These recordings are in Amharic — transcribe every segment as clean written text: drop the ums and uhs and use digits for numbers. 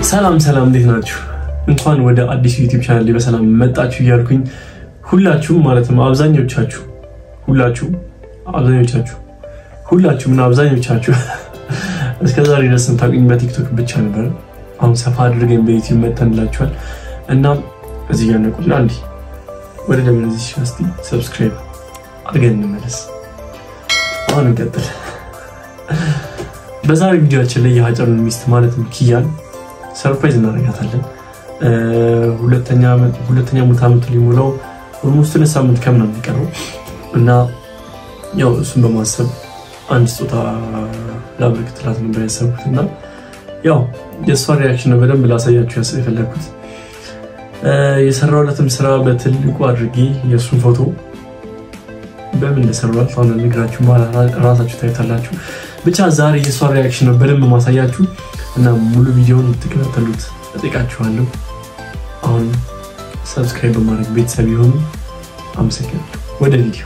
ሰላም እንዴት ናችሁ? እንኳን ወደ አዲስ ዩቲዩብ ቻናል በሰላም መጣችሁ እያልኩኝ ሁላችሁም ማለት ነው አብዛኞቻችሁ እስከዛሬ ድረስ ታውቁኝ በቲክቶክ ብቻ ነበር። አሁን ሰፋ አድርገን በዩቲዩብ መጥተንላችኋል እና እዚህ ጋር ነው አንዴ ወደ ደምነዚህ ሻስቲ ሰብስክራይብ አድርገን እንመለስ። አሁን እንቀጥል። በዛሬ ቪዲዮአችን ላይ የሀጨሉ ሚስት ማለት ነው ኪያን ሰርፕራይዝ እናደርጋታለን። ሁለተኛ ሙት ዓመት ሊሞላው ኦልሞስት ለሳምንት ከምናምን ይቀረው እና ያው እሱን በማሰብ አንድ ስጦታ ላበረክትላት ነበር ያሰብኩትና ያው የሷ ሪአክሽን ነው በደንብ ላሳያችሁ የፈለኩት። የሰራውለትም ስራ በትልቁ አድርጌ የሱን ፎቶ በምን እንደሰራው አሁን ልግራችሁ ማለት ራሳችሁ ታይታላችሁ። ብቻ ዛሬ የሷ ሪአክሽን ነው በደንብ ማሳያችሁ እና ሙሉ ቪዲዮውን ተከታተሉት እጠይቃችኋለሁ። አሁን ሰብስክራይብ በማድረግ ቤተሰብ ይሁኑ። አመሰግናለሁ። ወደ ቪዲዮ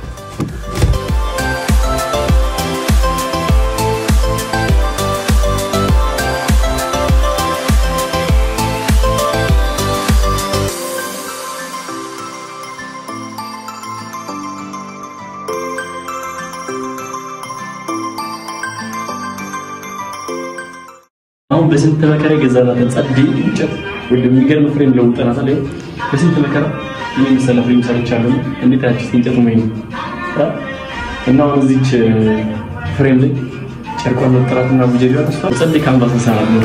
አሁን በስንት መከራ ገዛናት ጸዲ እንጨት ወደ የሚገርም ፍሬም ለውጠናት አለ። በስንት መከራ የሚሰለ ፍሬም ሰርቻለሁ። እንዴት አጭስ እንጨቱ ምን እና እዚች ፍሬም ላይ ጨርቋን ወጥራትና ቡጀሪዋ ተስፋ ጸዲ ካምባስ ሰራት ነው።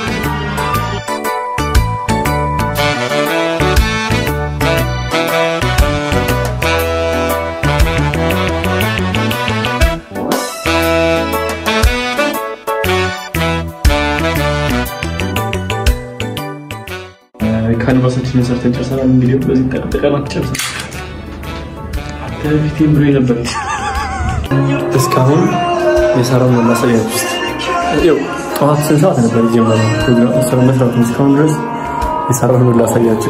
ካንቫሳችን ሰርተን ጨርሰናል። እንግዲህ በዚህ ተቀናት ጨርሰናል። ከፊቴም ብሎ ነበር እስካሁን የሰራው ማሳያችሁ ውስጥ ያው ጠዋት 6 ሰዓት ነበር የጀመረው ፕሮግራም ሰራ መስራት እስካሁን ድረስ የሰራው ነው ላሳያችሁ።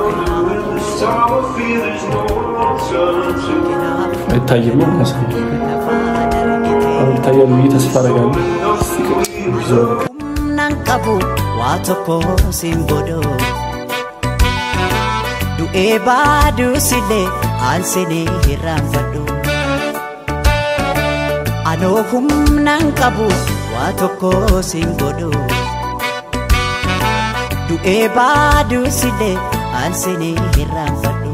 አይታየም ማሳያችሁ አይታየም ተስፋ አደርጋለሁ። ናንቀቡ ዋቶኮ ሲምቦዶ Ebadu sile ansene hirafadu Anohum nankabu watoko singodo Du ebadu sile ansene hirafadu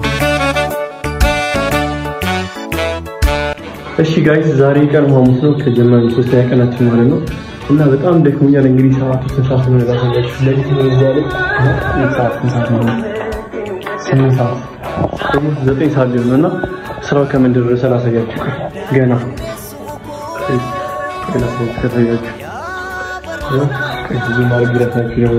እሺ ጋይስ ዛሬ ቀን ሐሙስ ነው ከጀመረን 3ኛ ቀናችን ማለት ነው እና በጣም ደክሞኛል። እንግዲህ ሰዓቱ ተሳሳተ ነው ያላችሁ ለሊት ነው ዛሬ ነው 9 ሰዓት ሊሆንና ስራው ከምን ደረሰ ላሳያችሁ። ገና ከተያችሁ ከዚህ ማለት ግራታችሁ ነው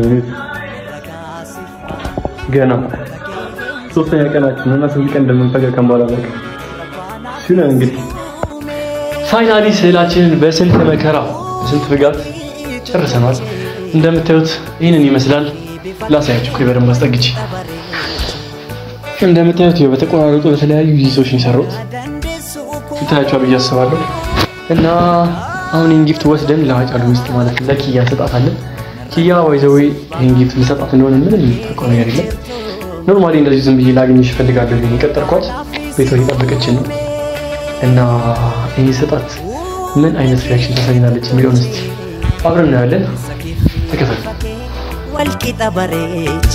ገና 3ኛ ቀናችን እና 3 ቀን እንደምንፈጋ ከማላ በቃ ሲሆን እንግዲህ ፋይናሊ ስዕላችንን በስንት መከራ በስንት ፍጋት ጨርሰናል። እንደምታዩት ይሄንን ይመስላል። ላሳያችሁ በደንብ አስጠግቼ እንደምታዩት በተቆራረጡ በተለያዩ ይዞች ነው ሰሩት ይታያችኋል ብዬ አስባለሁ። እና አሁን ጊፍት ወስደን ለሀጫሉ ሚስት ማለት ለኪያ ሰጣታለን። ኪያ ወይዘው ይሄን ጊፍት ልሰጣት እንደሆነ ምንም ታውቀው ነገር የለም። ኖርማሊ እንደዚህ ዝም ብዬ ላገኝሽ ፈልጋለሁ ብዬ ቀጠርኳት ቤቷ እየጠበቀችን ነው እና ይሄ ሰጣት ምን አይነት ሪአክሽን ታሳይናለች የሚለውን እስቲ አብረን እናያለን። ተከታተሉ። ወልቂጣ በሬቼ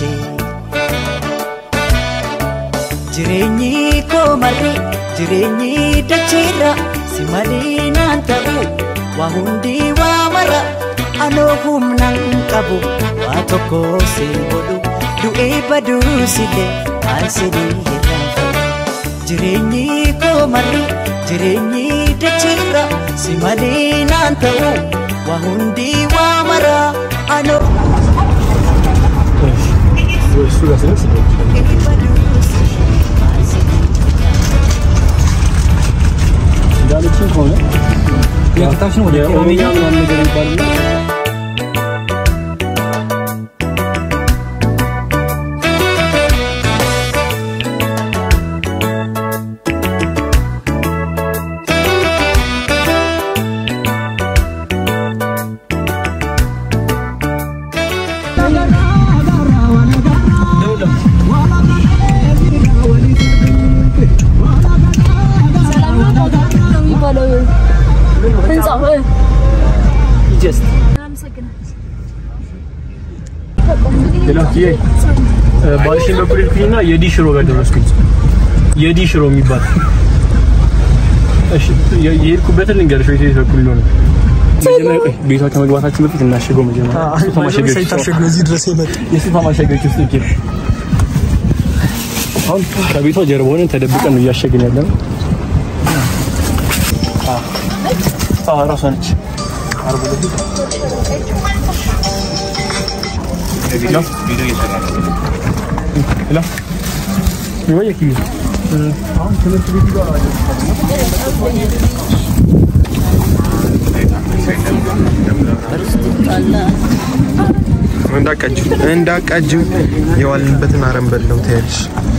Jireenyi koo marri jireenyi dacheera si malee naan ta'u waa hundi waa mara anoo humnaan qabu waa tokko si godhu du'ee baduu sillee aansinii hirraanfatu. Jireenyi koo marri jireenyi dacheera si malee naan ta'u waa hundi waa mara anoo ዳልችን ሆነ ያታሽን ወደ ኦሜጋ ምናምን ነገር ይባላል። ለላኪዬ ባልሽን በኩልኩኝና የዲሽሮ ጋር ደረስኩኝ የዲሽሮ የሚባል እሺ የሄድኩበትን ልንገርሽ ወይ በኩል ነው ቤቷ ከመግባታችን በፊት እናሽገው መጀመሪያ ሱፋ ማሸገች ሳይታሸግ ነው እዚህ ድረስ የመጣ የሱፋ ማሸገች ውስጥ ይገኝ አሁን ከቤቷ ጀርባ ሆነን ተደብቀን ነው እያሸግን ያለነው ራሷ ነች አርቡ ቪዲዮ እየሰራሁ ነው ወይ ይሄ አሁን ትምህርት ቤት ጋር እንዳቃጁ የዋልንበትን አረም በለው ታያለሽ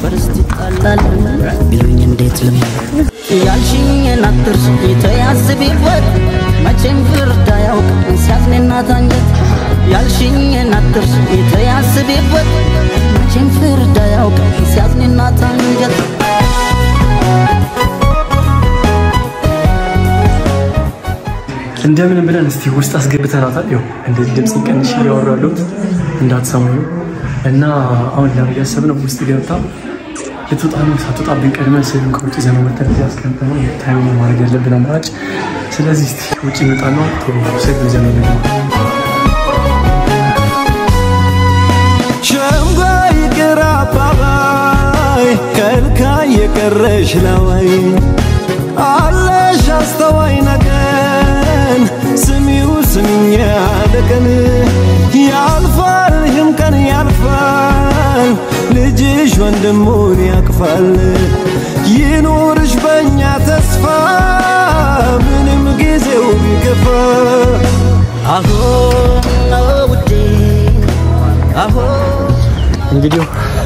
ቢሉኝ እንዴት ያልሽኝ ናትርሽ ተያስቢበት መቼም ፍርድ አያውቅም ሲያዝንና ታንጀት ያልሽኝ ናትርሽ ተያስቢበት መቼም ፍርድ አያውቅም ሲያዝንና ታንጀት እንደምን ብለን እስቲ ውስጥ አስገብተናታል ያው እንደ ድምጽ ቀንሽ ያወራሉት እንዳትሰማዩ እና አሁን ላይ ያሰብነው ውስጥ ገብታ ልትወጣው ሳትወጣብን ቀድመን ስልም ከውጭ ዘመን ወጥተን ያስቀምጠነው ታይም ማድረግ ያለብን አማራጭ ስለዚህ እስቲ ውጭ እንወጣና ስልም ዘመን ነው ሸምጋይ ቅራባባይ ከልካ የቀረሽ ለወይ አለሽ አስተዋይ ነገን ስሚው ስሚኛ ለቀን ያልፋል ይህም ቀን ያልፋል ልጅሽ ወንድሙን ያቅፋል ይኖርሽ በእኛ ተስፋ ምንም ጊዜው ቢገፋ አሁን ውዴ አሁን እንግዲህ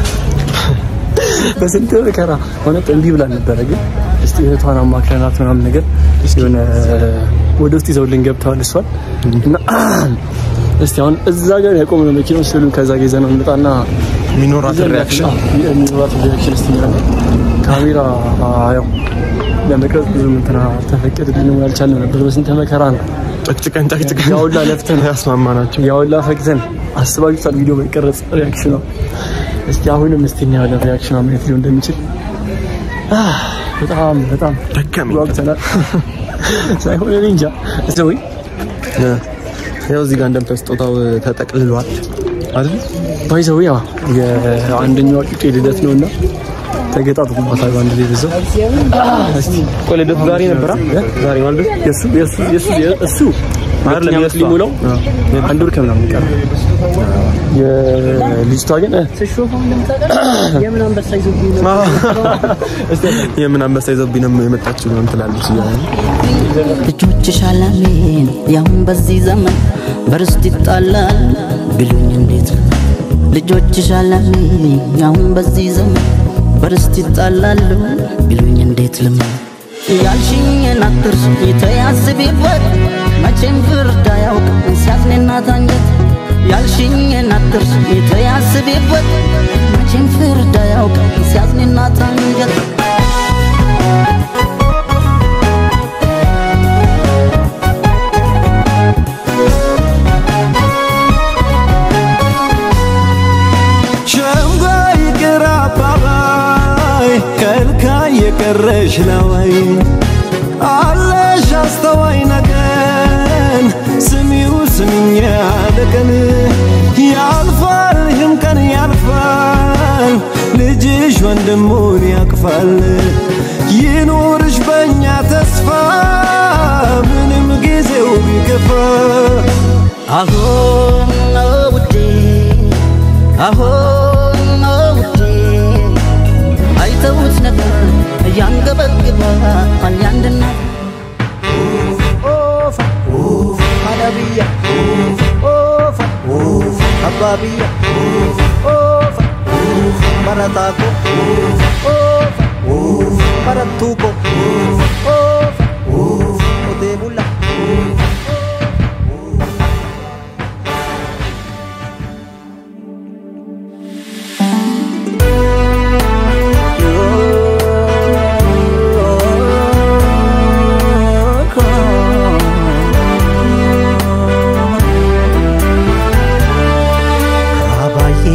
በስንት መከራ ሆነ እንቢ ብላ ነበር ግን እስቲ እህቷን አማክረናት ምናምን ነገር የሆነ ወደ ውስጥ ይዘውልን ገብተዋል እሷን እና እስቲ አሁን እዛ ጋር ያቆመው መኪናው ስሉን ከዛ ገዘ ነው እንጣና ሚኖራት ሪአክሽን እስቲ ካሜራ ያው ለመቅረጽ ብዙ እንትና ተፈቀደልን ያልቻለም ነበር በስንት መከራ ነው ጥቅጥቀን ያውላ ለፍተን ያስማማናቸው ያውላ ፈክተን አስባችሁታል ቪዲዮ መቀረጽ ሪአክሽን ነው እስቲ አሁንም እስቲ ነው ያለው ሪአክሽን ማለት ነው እንደሚችል በጣም ደከመኝ ወቅተናል ሳይሆን እንጃ እዚህ ያው እዚህ ጋር እንደምታስጦታው ተጠቅልሏል አይደል ባይዘው ያ የአንደኛው ቂጤ ልደት ነውና ተገጣጥሞታል ባንድ ላይ በዛው እስቲ ቆለደት ዛሬ ነበር ዛሬ ማለት የሱ አይደለም የስሊሙለው አንድ ወር ከምናምን ይቀር የልጅቷ ግን የምን አንበሳ ይዘብኝ ነው የመጣችው ነው ትላለች ልጆችሽ አላሜን ያሁን በዚህ ዘመን በርስት ይጣላል ቢሉኝ እንዴት ልጆችሽ አላሜን ያሁን በዚህ ዘመን በርስት ይጣላል ቢሉኝ እንዴት ያልሽኝ ናትርሽ ተያስቢበት መቼም ፍርድ አያውቅም ሲያዝንና ታንጀት ያልሽኝ ናትርሽ ተያስቢበት መቼም ፍርድ አያውቅም ሲያዝንና ታንጀት ሸምጋይ ቅራባባይ ከልካ የቀረሽ ለወይ አለሽ አስተዋይ ነገን ስሚው ስሚኛ ለቀን ያልፋል ይህም ቀን ያልፋል ልጅሽ ወንድሙን ያቅፋል ይኖርሽ በእኛ ተስፋ ምንም ጊዜው ቢገፋ አሁን ውዴ አሁን ውዴ አይተውት ነገር ያንገበግባል ያንድና Malabia, Ofa, Ababia, Ofa, Maratako, Ofa, Maratuko, Ofa, Odebula.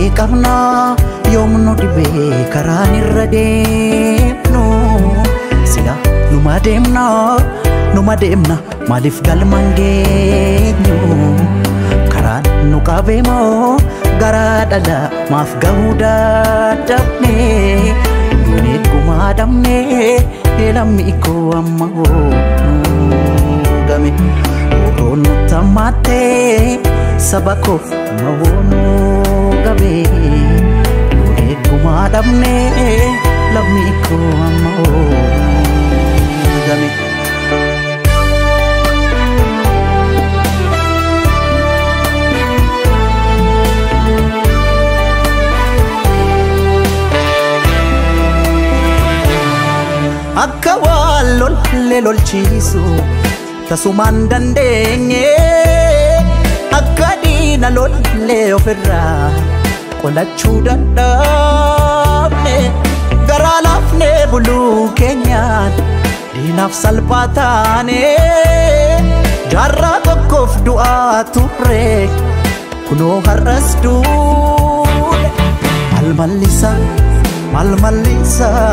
qabna yoomnu dhibee karaan irra deemnu sila numa deemna maaliif galman geenyu karaan nu qabeemoo garaa dhala maaf gahuu dadhabne nuuni gumaadamne lammi koo amma game oroonu tamate sabako mawoonu gabe nuuni gumaadamne lammi koo amma game akka wallol lelol chisu tasuman dandeenye akka diina lol le ofirra qolachuu dadhabne garaa laafne buluu keenyaan diinaaf salphaataane jaarraa tokkoof du'aa turre kunoo har'as duule Maal Mallisaa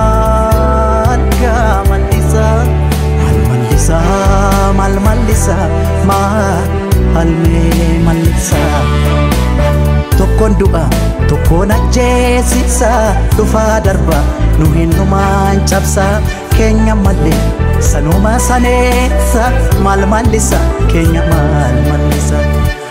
Maal Mallisaa tokkoon du'a tokkoon ajjeesisa dhufaa darba nu hinnumaan cabsa keenya malee sanuma saneessa Maal Mallisaa keenya Maal Mallisaa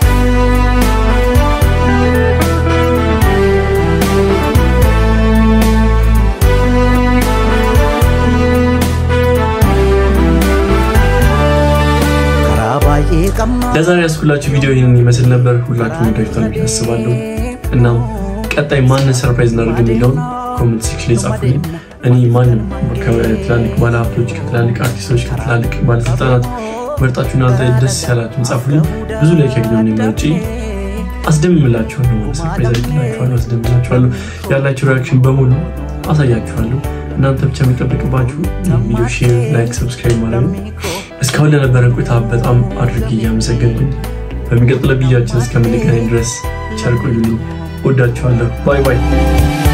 ለዛሬ ያስኩላችሁ ቪዲዮ ይሄን ይመስል ነበር ሁላችሁም እንደታችሁ አስባለሁ እና ቀጣይ ማን ሰርፕራይዝ እናደርግ የሚለውን ኮሜንት ሴክሽን ላይ ጻፉልኝ እኔ ማንም ከትላልቅ ባለሀብቶች ከትላልቅ አርቲስቶች ከትላልቅ ባለስልጣናት መርጣችሁ እናንተ ደስ ያላችሁን ጻፉልኝ ብዙ ላይክ ያገኙኝ እንጂ አስደምምላችኋለሁ ሰርፕራይዝ አስደምላችኋለሁ ያላችሁ ሪአክሽን በሙሉ አሳያችኋለሁ እናንተ ብቻ የሚጠብቅባችሁ ቪዲዮ ሼር ላይክ ሰብስክራይብ ማለት ነው እስካሁን ለነበረን ቆይታ በጣም አድርጌ ያመሰግናለሁ በሚቀጥለው ቪዲዮአችን እስከምንገናኝ ድረስ ቸር ቆዩልኝ ወዳችኋለሁ ባይ ባይ